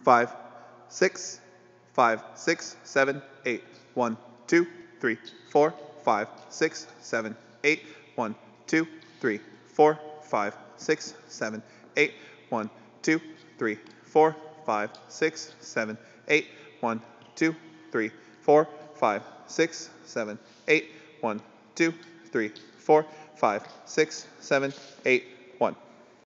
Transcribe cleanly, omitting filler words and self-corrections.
5, 6, 5, 6, 7, 8. 1, 2, 3, 4, 5, 6, 7, 8. 1, 2, 3, 4, 5, 6, 7, 8. 1, 2, 3, 4, 5, 6, 7, 8. 1, 2, 3, 4, 5, 6, 7, 8. 1, 2, 3, 4, 5, 6, 7, 8. 1.